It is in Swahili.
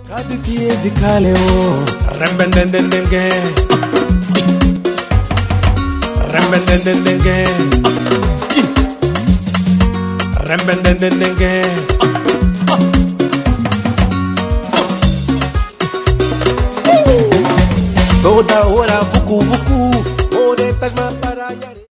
Kaditie di kaleo rembendendenge rembendendenge rembendendenge Toda hora vucu vucu ode tagma para